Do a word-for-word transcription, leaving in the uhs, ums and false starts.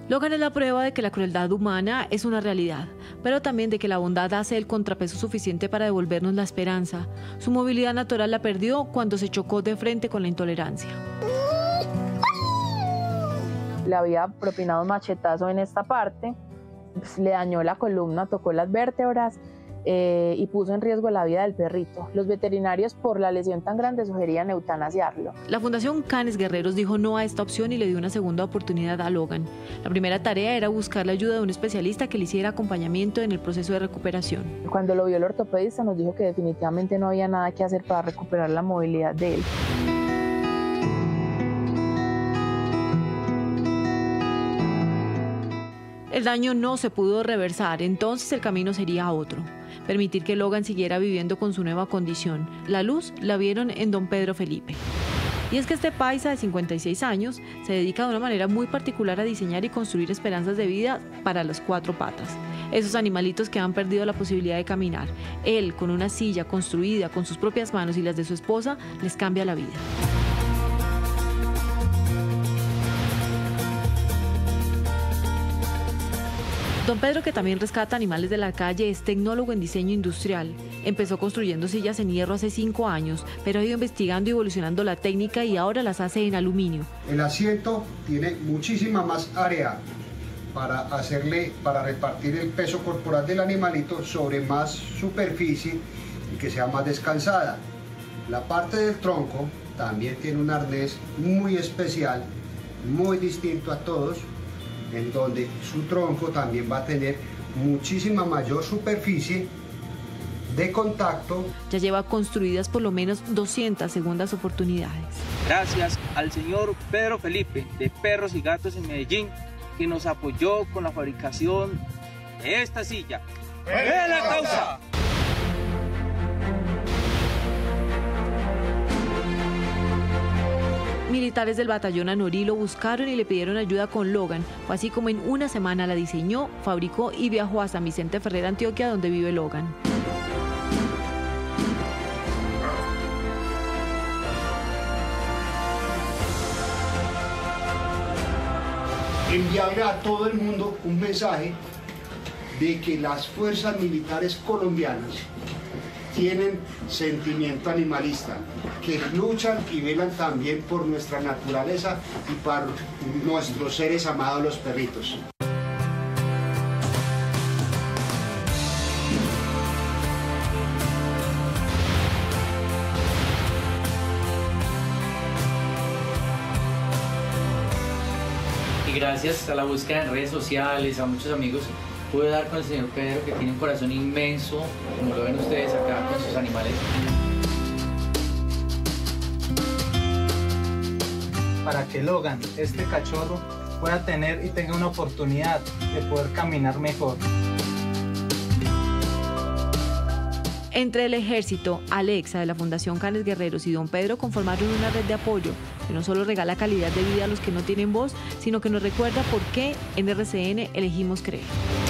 Logan es la prueba de que la crueldad humana es una realidad, pero también de que la bondad hace el contrapeso suficiente para devolvernos la esperanza. Su movilidad natural la perdió cuando se chocó de frente con la intolerancia. Le había propinado un machetazo en esta parte, pues, le dañó la columna, tocó las vértebras eh, y puso en riesgo la vida del perrito. Los veterinarios, por la lesión tan grande, sugerían eutanasiarlo. La Fundación Canes Guerreros dijo no a esta opción y le dio una segunda oportunidad a Logan. La primera tarea era buscar la ayuda de un especialista que le hiciera acompañamiento en el proceso de recuperación. Cuando lo vio el ortopedista, nos dijo que definitivamente no había nada que hacer para recuperar la movilidad de él. El daño no se pudo reversar, entonces el camino sería otro. Permitir que Logan siguiera viviendo con su nueva condición. La luz la vieron en don Pedro Felipe. Y es que este paisa de cincuenta y seis años se dedica de una manera muy particular a diseñar y construir esperanzas de vida para las cuatro patas. Esos animalitos que han perdido la posibilidad de caminar. Él, con una silla construida con sus propias manos y las de su esposa, les cambia la vida. Don Pedro, que también rescata animales de la calle, es tecnólogo en diseño industrial. Empezó construyendo sillas en hierro hace cinco años, pero ha ido investigando y evolucionando la técnica y ahora las hace en aluminio. El asiento tiene muchísima más área para hacerle, para repartir el peso corporal del animalito sobre más superficie y que sea más descansada. La parte del tronco también tiene un arnés muy especial, muy distinto a todos, en donde su tronco también va a tener muchísima mayor superficie de contacto. Ya lleva construidas por lo menos doscientas segundas oportunidades. Gracias al señor Pedro Felipe de Perros y Gatos en Medellín, que nos apoyó con la fabricación de esta silla. ¡Viva la causa! Militares del batallón Anorí lo buscaron y le pidieron ayuda con Logan. Fue así como en una semana la diseñó, fabricó y viajó a San Vicente Ferrer, Antioquia, donde vive Logan. Enviarle a todo el mundo un mensaje de que las fuerzas militares colombianas tienen sentimiento animalista, que luchan y velan también por nuestra naturaleza y por nuestros seres amados, los perritos. Y gracias a la búsqueda en redes sociales, a muchos amigos, pude dar con el señor Pedro, que tiene un corazón inmenso, como lo ven ustedes acá con sus animales. Para que Logan, este cachorro, pueda tener y tenga una oportunidad de poder caminar mejor. Entre el ejército, Alexa de la Fundación Canes Guerreros y don Pedro conformaron una red de apoyo que no solo regala calidad de vida a los que no tienen voz, sino que nos recuerda por qué en R C N elegimos creer.